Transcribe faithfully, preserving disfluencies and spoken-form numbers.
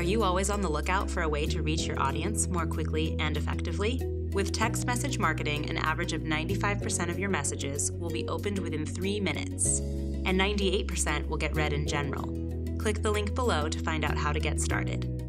Are you always on the lookout for a way to reach your audience more quickly and effectively? With text message marketing, an average of ninety-five percent of your messages will be opened within three minutes, and ninety-eight percent will get read in general. Click the link below to find out how to get started.